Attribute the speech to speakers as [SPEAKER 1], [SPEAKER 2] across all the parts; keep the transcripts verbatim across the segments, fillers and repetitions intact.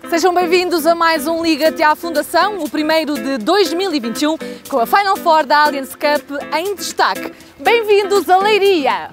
[SPEAKER 1] Sejam bem-vindos a mais um Liga-te à Fundação, o primeiro de dois mil e vinte e um, com a Final Four da Allianz Cup em destaque. Bem-vindos a Leiria!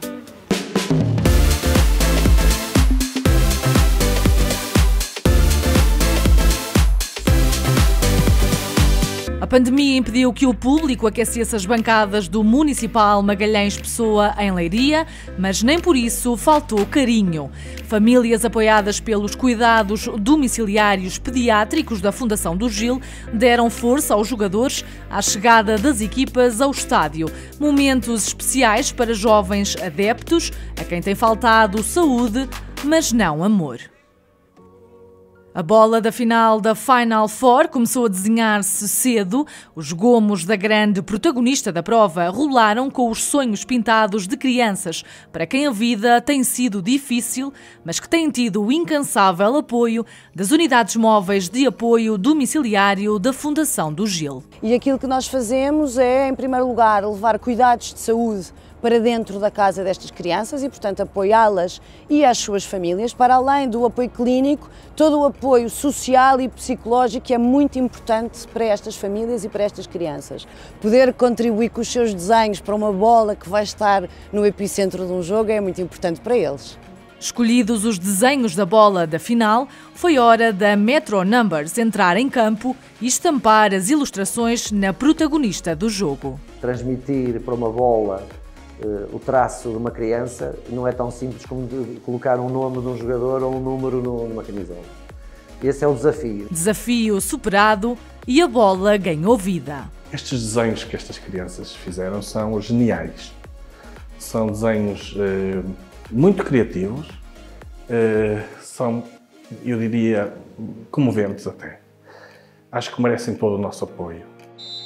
[SPEAKER 1] A pandemia impediu que o público aquecesse as bancadas do Municipal Magalhães Pessoa em Leiria, mas nem por isso faltou carinho. Famílias apoiadas pelos cuidados domiciliários pediátricos da Fundação do Gil deram força aos jogadores à chegada das equipas ao estádio. Momentos especiais para jovens adeptos, a quem tem faltado saúde, mas não amor. A bola da final da Final Four começou a desenhar-se cedo. Os gomos da grande protagonista da prova rolaram com os sonhos pintados de crianças, para quem a vida tem sido difícil, mas que têm tido o incansável apoio das unidades móveis de apoio domiciliário da Fundação do Gil.
[SPEAKER 2] E aquilo que nós fazemos é, em primeiro lugar, levar cuidados de saúde para dentro da casa destas crianças e, portanto, apoiá-las e as suas famílias, para além do apoio clínico, todo o apoio social e psicológico que é muito importante para estas famílias e para estas crianças. Poder contribuir com os seus desenhos para uma bola que vai estar no epicentro de um jogo é muito importante para eles.
[SPEAKER 1] Escolhidos os desenhos da bola da final, foi hora da Metro Numbers entrar em campo e estampar as ilustrações na protagonista do jogo.
[SPEAKER 3] Transmitir para uma bola Uh, o traço de uma criança não é tão simples como de colocar um nome de um jogador ou um número no, numa camisola. Esse é o desafio.
[SPEAKER 1] Desafio superado e a bola ganhou vida.
[SPEAKER 4] Estes desenhos que estas crianças fizeram são geniais. São desenhos uh, muito criativos, uh, são, eu diria, comoventes até. Acho que merecem todo o nosso apoio.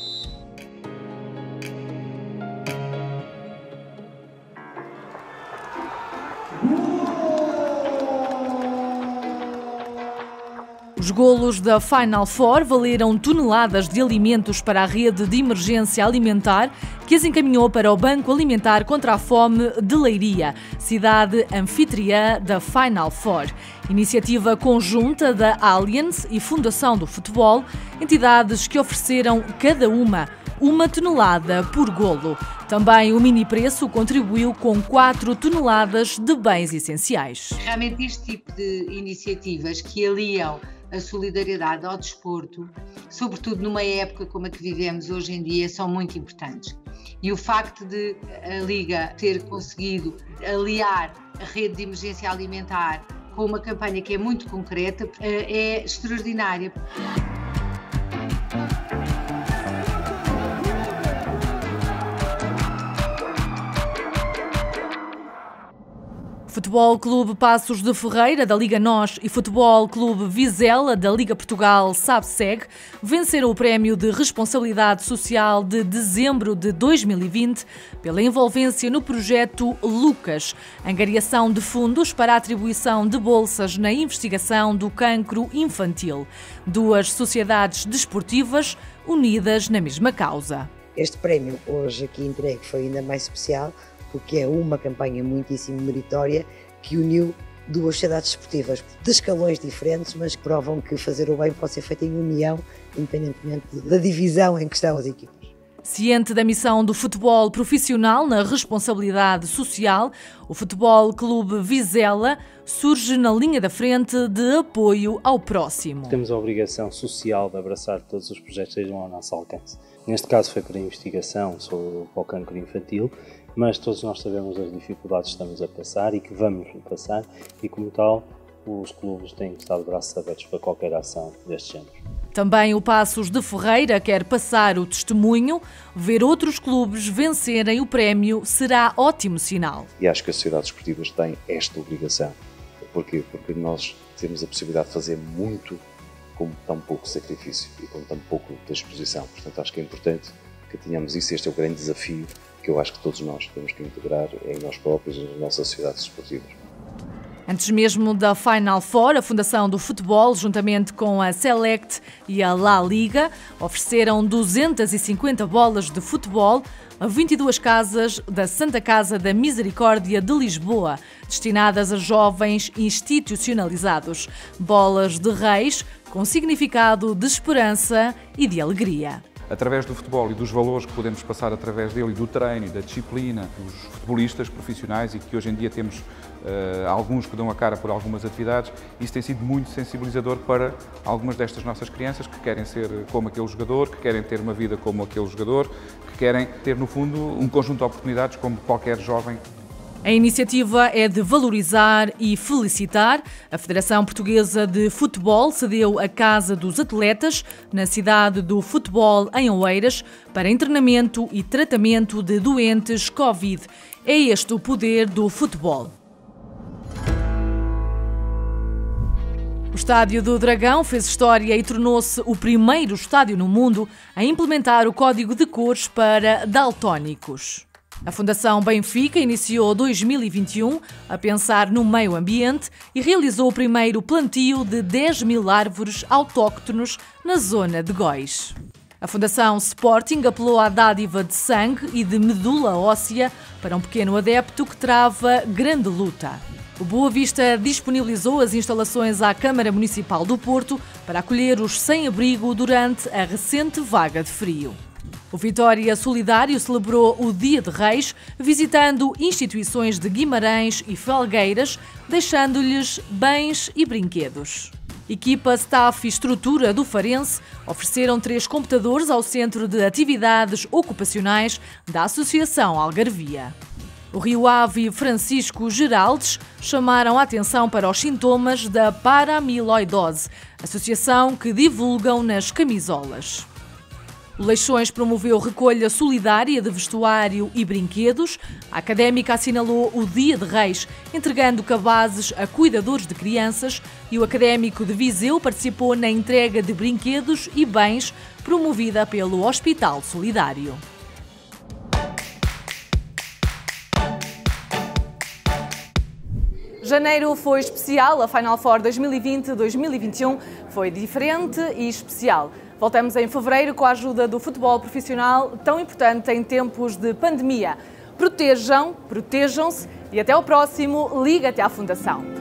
[SPEAKER 1] Os golos da Final Four valeram toneladas de alimentos para a rede de emergência alimentar, que as encaminhou para o Banco Alimentar contra a Fome de Leiria, cidade anfitriã da Final Four. Iniciativa conjunta da Allianz e Fundação do Futebol, entidades que ofereceram cada uma uma tonelada por golo. Também o mini preço contribuiu com quatro toneladas de bens essenciais.
[SPEAKER 5] Realmente este tipo de iniciativas que aliam a solidariedade ao desporto, sobretudo numa época como a que vivemos hoje em dia, são muito importantes. E o facto de a Liga ter conseguido aliar a rede de emergência alimentar com uma campanha que é muito concreta é extraordinária.
[SPEAKER 1] Futebol Clube Passos de Ferreira, da Liga Nós, e Futebol Clube Vizela, da Liga Portugal SABSEG, venceram o Prémio de Responsabilidade Social de dezembro de dois mil e vinte pela envolvência no projeto Lucas, angariação de fundos para a atribuição de bolsas na investigação do cancro infantil. Duas sociedades desportivas unidas na mesma causa.
[SPEAKER 6] Este prémio hoje aqui entregue foi ainda mais especial, porque é uma campanha muitíssimo meritória que uniu duas sociedades desportivas de escalões diferentes, mas que provam que fazer o bem pode ser feito em união, independentemente da divisão em que estão as equipas.
[SPEAKER 1] Ciente da missão do futebol profissional na responsabilidade social, o Futebol Clube Vizela surge na linha da frente de apoio ao próximo.
[SPEAKER 7] Temos a obrigação social de abraçar todos os projetos que estejam ao nosso alcance. Neste caso foi para a investigação sobre o cancro infantil, mas todos nós sabemos as dificuldades que estamos a passar e que vamos passar, e como tal, os clubes têm que estar de braços abertos para qualquer ação deste género.
[SPEAKER 1] Também o Passos de Ferreira quer passar o testemunho. Ver outros clubes vencerem o prémio será ótimo sinal.
[SPEAKER 8] E acho que as sociedades esportivas têm esta obrigação. Porquê? Porque nós temos a possibilidade de fazer muito com tão pouco sacrifício e com tão pouco de exposição. Portanto, acho que é importante que tenhamos isso. Este é o grande desafio que eu acho que todos nós temos que integrar em nós próprios e nas nossas sociedades esportivas.
[SPEAKER 1] Antes mesmo da Final Four, a Fundação do Futebol, juntamente com a Select e a La Liga, ofereceram duzentas e cinquenta bolas de futebol a vinte e duas casas da Santa Casa da Misericórdia de Lisboa, destinadas a jovens institucionalizados. Bolas de reis com significado de esperança e de alegria.
[SPEAKER 9] Através do futebol e dos valores que podemos passar através dele e do treino e da disciplina, dos futebolistas profissionais, e que hoje em dia temos uh, alguns que dão a cara por algumas atividades, isso tem sido muito sensibilizador para algumas destas nossas crianças que querem ser como aquele jogador, que querem ter uma vida como aquele jogador, que querem ter, no fundo, um conjunto de oportunidades como qualquer jovem.
[SPEAKER 1] A iniciativa é de valorizar e felicitar. A Federação Portuguesa de Futebol cedeu a Casa dos Atletas, na cidade do futebol, em Oeiras, para internamento e tratamento de doentes Covid. É este o poder do futebol. O Estádio do Dragão fez história e tornou-se o primeiro estádio no mundo a implementar o código de cores para daltónicos. A Fundação Benfica iniciou dois mil e vinte e um a pensar no meio ambiente e realizou o primeiro plantio de dez mil árvores autóctonos na zona de Góis. A Fundação Sporting apelou à dádiva de sangue e de medula óssea para um pequeno adepto que trava grande luta. O Boa Vista disponibilizou as instalações à Câmara Municipal do Porto para acolher os sem-abrigo durante a recente vaga de frio. O Vitória Solidário celebrou o Dia de Reis, visitando instituições de Guimarães e Felgueiras, deixando-lhes bens e brinquedos. Equipa, staff e estrutura do Farense ofereceram três computadores ao Centro de Atividades Ocupacionais da Associação Algarvia. O Rio Ave e Francisco Geraldes chamaram a atenção para os sintomas da paramiloidose, associação que divulgam nas camisolas. O Leixões promoveu recolha solidária de vestuário e brinquedos. A académica assinalou o Dia de Reis, entregando cabazes a cuidadores de crianças, e o académico de Viseu participou na entrega de brinquedos e bens promovida pelo Hospital Solidário. Janeiro foi especial, a Final Four dois mil e vinte dois mil e vinte e um foi diferente e especial. Voltamos em fevereiro com a ajuda do futebol profissional, tão importante em tempos de pandemia. Protejam, protejam-se e até ao próximo Liga-te à Fundação.